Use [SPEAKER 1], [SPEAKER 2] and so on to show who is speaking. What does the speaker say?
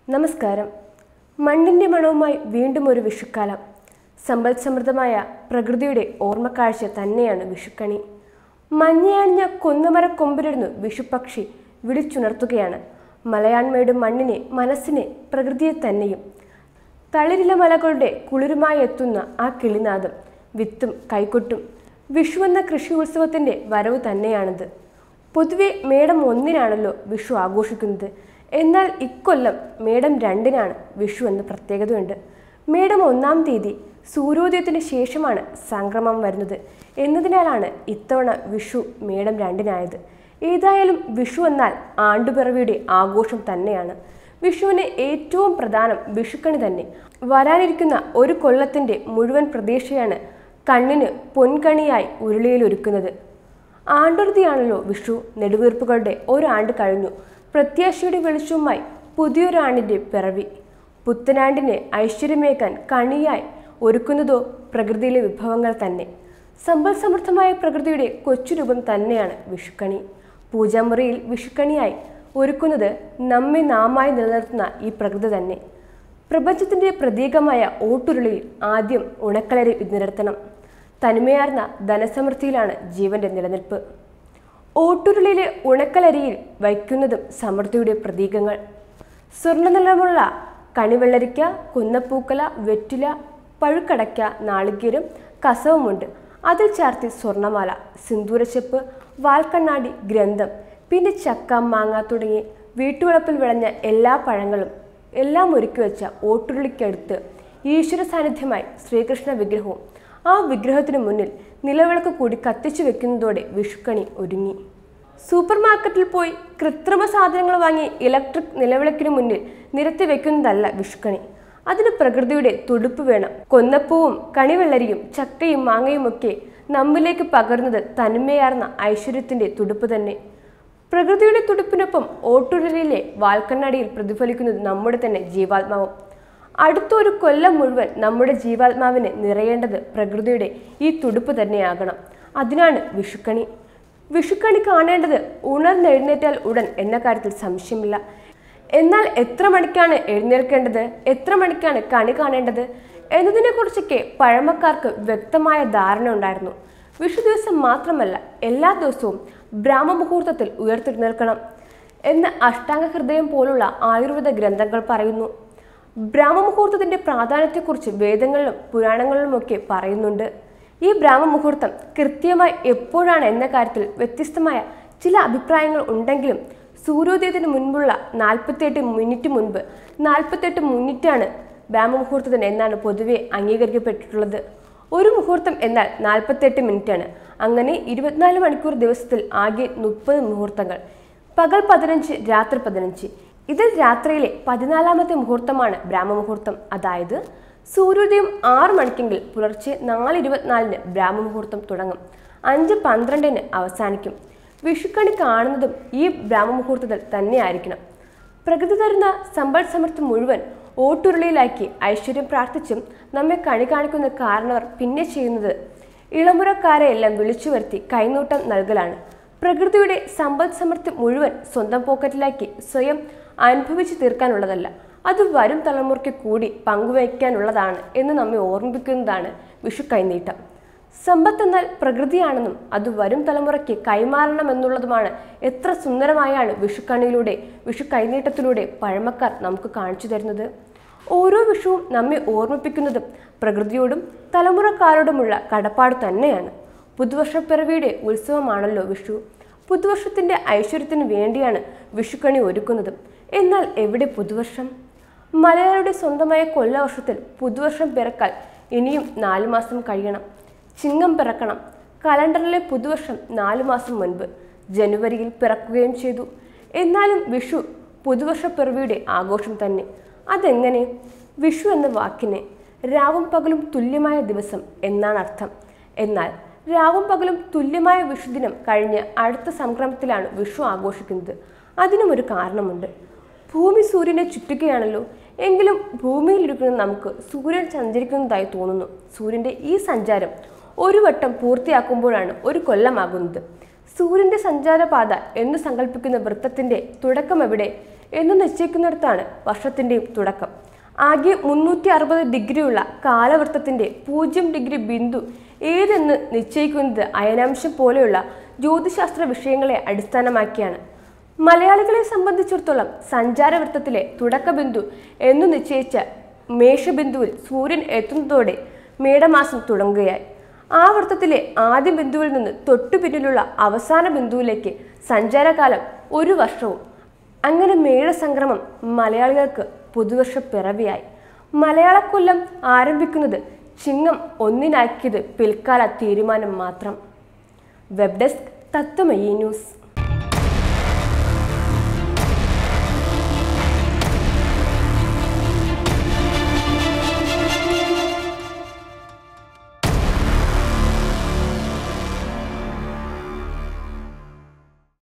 [SPEAKER 1] നമസ്കാരം. മണ്ണിൻ്റെ മണവുമായി വീണ്ടും ഒരു വിഷുക്കാലം. സമ്പൽ സമൃദ്ധമായ പ്രകൃതിയുടെ ഓർമ്മക്കാഴ്ച തന്നെയാണ് വിഷുക്കണി. മഞ്ഞയണിഞ്ഞ കൊന്നുമരക്കൊമ്പിലിരുന്നു വിഷുപക്ഷി വിളിച്ചുണർത്തുകയാണ് മലയാണ്മയുടെ മണ്ണിനെ, മനസ്സിനെ, പ്രകൃതിയെ തന്നെയും. തളിരില മലകളുടെ കുളിരുമായി എത്തുന്ന ആ കിളിനാദം, വിത്തും കൈക്കൊട്ടും വിഷുവെന്ന കൃഷി ഉത്സവത്തിൻ്റെ വരവ് തന്നെയാണിത്. പൊതുവെ മേടം 1-നാണല്ലോ വിഷു ആഘോഷിക്കുന്നത്. എന്നാൽ ഇക്കൊല്ലം മേടം 2-നാണ് വിഷു എന്ന പ്രത്യേകതയുണ്ട്. മേടം 1-ാം തീയതി സൂര്യോദയത്തിന് ശേഷമാണ് സംക്രമം വരുന്നത് എന്നതിനാലാണ് ഇത്തവണ വിഷു മേടം 2-നായത്. ഏതായാലും വിഷു എന്നാൽ ആണ്ടുപിറവിയുടെ ആഘോഷം തന്നെയാണ്. വിഷുവിന് ഏറ്റവും പ്രധാനം വിഷുക്കണി തന്നെ. വരാനിരിക്കുന്ന ഒരു കൊല്ലത്തിൻ്റെ മുഴുവൻ പ്രതീക്ഷയാണ് കണ്ണിന് പൊൻകണിയായി ഉരുളിയിലൊരുക്കുന്നത്. ആണ്ടുറുതിയാണല്ലോ വിഷു. നെടുവീർപ്പുകളുടെ ഒരാണ്ട് കഴിഞ്ഞു. പ്രത്യാശയുടെ വെളിച്ചവുമായി പുതിയൊരാണ്ടിൻ്റെ പിറവി. പുത്തനാണ്ടിന് ഐശ്വര്യമേകാൻ കണിയായി ഒരുക്കുന്നതോ പ്രകൃതിയിലെ വിഭവങ്ങൾ തന്നെ. സമ്പൽ സമൃദ്ധമായ പ്രകൃതിയുടെ കൊച്ചുരൂപം തന്നെയാണ് വിഷുക്കണി. പൂജാമുറിയിൽ വിഷുക്കണിയായി ഒരുക്കുന്നത് നമ്മെ നാമായി നിലനിർത്തുന്ന ഈ പ്രകൃതി തന്നെ. പ്രപഞ്ചത്തിൻ്റെ പ്രതീകമായ ഓട്ടുരുളിയിൽ ആദ്യം ഉണക്കലരി നിരത്തണം. തനിമയാർന്ന ധനസമൃദ്ധിയിലാണ് ജീവന്റെ നിലനിൽപ്പ്. ഓട്ടുരുളിയിലെ ഉണക്കലരിയിൽ വയ്ക്കുന്നതും സമൃദ്ധിയുടെ പ്രതീകങ്ങൾ. സ്വർണ്ണനിറമുള്ള കണിവെള്ളരിക്ക, കുന്നപ്പൂക്കല, വെറ്റില, പഴുക്കടയ്ക്ക, നാളികേരം, കസവുമുണ്ട്. അതിൽ ചാർത്തി സ്വർണ്ണമാല, സിന്ദൂരച്ചെപ്പ്, വാൽക്കണ്ണാടി, ഗ്രന്ഥം, പിന്നെ ചക്ക, മാങ്ങ തുടങ്ങി വീട്ടുവളപ്പിൽ വിളഞ്ഞ എല്ലാ പഴങ്ങളും എല്ലാം ഒരുക്കി വെച്ച ഓട്ടുരുളിക്കടുത്ത് ഈശ്വര സാന്നിധ്യമായി ശ്രീകൃഷ്ണ വിഗ്രഹവും. ആ വിഗ്രഹത്തിനു മുന്നിൽ നിലവിളക്ക് കൂടി കത്തിച്ചു വെക്കുന്നതോടെ വിഷുക്കണി ഒരുങ്ങി. സൂപ്പർ മാർക്കറ്റിൽ പോയി കൃത്രിമ സാധനങ്ങൾ വാങ്ങി ഇലക്ട്രിക് നിലവിളക്കിനു മുന്നിൽ നിരത്തി വെക്കുന്നതല്ല വിഷുക്കണി. അതിന് പ്രകൃതിയുടെ തുടുപ്പ് വേണം. കൊന്നപ്പൂവും കണിവെള്ളരിയും ചക്കയും മാങ്ങയുമൊക്കെ നമ്മിലേക്ക് പകർന്നത് തനിമയാർന്ന ഐശ്വര്യത്തിൻ്റെ തുടുപ്പ് തന്നെ. പ്രകൃതിയുടെ തുടുപ്പിനൊപ്പം ഓട്ടുരുളിയിലെ വാൽക്കണ്ണാടിയിൽ പ്രതിഫലിക്കുന്നത് നമ്മുടെ തന്നെ ജീവാത്മാവും. അടുത്തൊരു കൊല്ലം മുഴുവൻ നമ്മുടെ ജീവാത്മാവിനെ നിറയേണ്ടത് പ്രകൃതിയുടെ ഈ തുടുപ്പ് തന്നെയാകണം. അതിനാണ് വിഷുക്കണി. വിഷുക്കണി കാണേണ്ടത് ഉണർന്നെഴുന്നേറ്റാൽ ഉടൻ എന്ന കാര്യത്തിൽ സംശയമില്ല. എന്നാൽ എത്ര മണിക്കാണ് എഴുന്നേൽക്കേണ്ടത്, എത്ര മണിക്കാണ് കണി കാണേണ്ടത് എന്നതിനെക്കുറിച്ചൊക്കെ പഴമക്കാർക്ക് വ്യക്തമായ ധാരണ ഉണ്ടായിരുന്നു. വിഷു ദിവസം മാത്രമല്ല, എല്ലാ ദിവസവും ബ്രാഹ്മമുഹൂർത്തത്തിൽ ഉയർത്തെഴുന്നേൽക്കണം എന്ന് അഷ്ടാംഗ ഹൃദയം പോലുള്ള ആയുർവേദ ഗ്രന്ഥങ്ങൾ പറയുന്നു. ബ്രാഹ്മമുഹൂർത്തത്തിൻ്റെ പ്രാധാന്യത്തെക്കുറിച്ച് വേദങ്ങളിലും പുരാണങ്ങളിലുമൊക്കെ പറയുന്നുണ്ട്. ഈ ബ്രാഹ്മമുഹൂർത്തം കൃത്യമായി എപ്പോഴാണ് എന്ന കാര്യത്തിൽ വ്യത്യസ്തമായ ചില അഭിപ്രായങ്ങൾ ഉണ്ടെങ്കിലും സൂര്യോദയത്തിന് മുൻപുള്ള 48 മിനിറ്റ് മുൻപ് 48 മിനിറ്റാണ് ബ്രാഹ്മമുഹൂർത്തത്തിന് എന്നാണ് പൊതുവെ അംഗീകരിക്കപ്പെട്ടിട്ടുള്ളത്. ഒരു മുഹൂർത്തം എന്നാൽ 48 മിനിറ്റാണ്. അങ്ങനെ 24 മണിക്കൂർ ദിവസത്തിൽ ആകെ 30 മുഹൂർത്തങ്ങൾ. പകൽ 15, രാത്രി 15. ഇതിൽ രാത്രിയിലെ 14-ാമത്തെ മുഹൂർത്തമാണ് ബ്രാഹ്മമുഹൂർത്തം. അതായത് സൂര്യോദയം 6 മണിക്കെങ്കിൽ പുലർച്ചെ 4:24 ബ്രാഹ്മമുഹൂർത്തം തുടങ്ങും. 5:12 അവസാനിക്കും. വിഷുക്കണി കാണുന്നതും ഈ ബ്രാഹ്മമുഹൂർത്തത്തിൽ തന്നെയായിരിക്കണം. പ്രകൃതി തരുന്ന സമ്പൽ സമൃദ്ധി മുഴുവൻ ഓട്ടുരുളിയിലാക്കി ഐശ്വര്യം പ്രാർത്ഥിച്ചും നമ്മെ കണി കാണിക്കുന്ന കാരണവർ പിന്നെ ചെയ്യുന്നത് ഇളമുറക്കാരെയെല്ലാം വിളിച്ചു വരുത്തി കൈനീട്ടം നൽകലാണ്. പ്രകൃതിയുടെ സമ്പൽ സമൃദ്ധി മുഴുവൻ സ്വന്തം പോക്കറ്റിലാക്കി സ്വയം അനുഭവിച്ചു തീർക്കാനുള്ളതല്ല, അത് വരും തലമുറയ്ക്ക് കൂടി പങ്കുവയ്ക്കാനുള്ളതാണ് എന്ന് നമ്മെ ഓർമ്മിപ്പിക്കുന്നതാണ് വിഷു കൈനീട്ടം. സമ്പത്ത് എന്നാൽ പ്രകൃതിയാണെന്നും അത് വരും തലമുറയ്ക്ക് കൈമാറണമെന്നുള്ളതുമാണ് എത്ര സുന്ദരമായാണ് വിഷുക്കണിയിലൂടെ, വിഷു കൈനീട്ടത്തിലൂടെ പഴമക്കാർ നമുക്ക് കാണിച്ചു തരുന്നത്. ഓരോ വിഷുവും നമ്മെ ഓർമ്മിപ്പിക്കുന്നതും പ്രകൃതിയോടും തലമുറക്കാരോടുമുള്ള കടപ്പാട് തന്നെയാണ്. പുതുവർഷപ്പിറവിയുടെ ഉത്സവമാണല്ലോ വിഷു. പുതുവർഷത്തിൻ്റെ ഐശ്വര്യത്തിന് വേണ്ടിയാണ് വിഷുക്കണി ഒരുക്കുന്നതും. എന്നാൽ എവിടെ പുതുവർഷം? മലയാളിയുടെ സ്വന്തമായ കൊല്ലവർഷത്തിൽ പുതുവർഷം പിറക്കാൻ ഇനിയും 4 മാസം കഴിയണം. ചിങ്ങം പിറക്കണം. കലണ്ടറിലെ പുതുവർഷം 4 മാസം മുൻപ് ജനുവരിയിൽ പിറക്കുകയും ചെയ്തു. എന്നാലും വിഷു പുതുവർഷപ്പിറവിയുടെ ആഘോഷം തന്നെ. അതെങ്ങനെ? വിഷു എന്ന വാക്കിന് രാവും പകലും തുല്യമായ ദിവസം എന്നാണ് അർത്ഥം. എന്നാൽ രാവും പകലും തുല്യമായ വിഷുദിനം കഴിഞ്ഞ് അടുത്ത സംക്രമത്തിലാണ് വിഷു ആഘോഷിക്കുന്നത്. അതിനും ഒരു കാരണമുണ്ട്. ഭൂമി സൂര്യനെ ചുറ്റുകയാണല്ലോ. എങ്കിലും ഭൂമിയിലിരിക്കുന്ന നമുക്ക് സൂര്യൻ സഞ്ചരിക്കുന്നതായി തോന്നുന്നു. സൂര്യൻ്റെ ഈ സഞ്ചാരം ഒരു വട്ടം പൂർത്തിയാക്കുമ്പോഴാണ് ഒരു കൊല്ലമാകുന്നത്. സൂര്യൻ്റെ സഞ്ചാരപാത എന്ന് സങ്കല്പിക്കുന്ന വൃത്തത്തിൻ്റെ തുടക്കം എവിടെ എന്ന് നിശ്ചയിക്കുന്നിടത്താണ് വർഷത്തിൻ്റെയും തുടക്കം. ആകെ 360 ഡിഗ്രിയുള്ള കാലവൃത്തത്തിൻ്റെ 0 ഡിഗ്രി ബിന്ദു ഏതെന്ന് നിശ്ചയിക്കുന്നത് അയനാംശം പോലെയുള്ള ജ്യോതിശാസ്ത്ര വിഷയങ്ങളെ അടിസ്ഥാനമാക്കിയാണ്. മലയാളികളെ സംബന്ധിച്ചിടത്തോളം സഞ്ചാരവൃത്തത്തിലെ തുടക്കബിന്ദു എന്നു നിശ്ചയിച്ച മേഷബിന്ദുവിൽ സൂര്യൻ എത്തുന്നതോടെ മേടമാസം തുടങ്ങുകയായി. ആ വൃത്തത്തിലെ ആദ്യ ബിന്ദുവിൽ നിന്ന് തൊട്ടു പിന്നിലുള്ള അവസാന ബിന്ദുവിലേക്ക് സഞ്ചാരകാലം 1 വർഷവും. അങ്ങനെ മേടസംക്രമം മലയാളികൾക്ക് പുതുവർഷ പിറവിയായി. മലയാളക്കൊല്ലം ആരംഭിക്കുന്നത് ചിങ്ങം 1-നാക്കിയത് പിൽക്കാല തീരുമാനം മാത്രം. Web desk Tatwamayi news.